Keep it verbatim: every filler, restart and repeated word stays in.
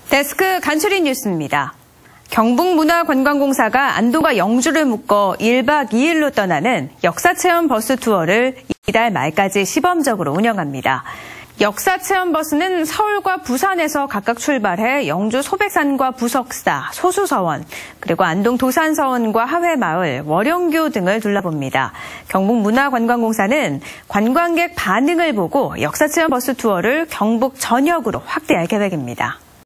데스크 간추린 뉴스입니다. 경북문화관광공사가 안동과 영주를 묶어 일 박 이 일로 떠나는 역사체험 버스 투어를 이달 말까지 시범적으로 운영합니다. 역사체험 버스는 서울과 부산에서 각각 출발해 영주 소백산과 부석사, 소수서원, 그리고 안동 도산서원과 하회마을, 월영교 등을 둘러봅니다. 경북문화관광공사는 관광객 반응을 보고 역사체험 버스 투어를 경북 전역으로 확대할 계획입니다.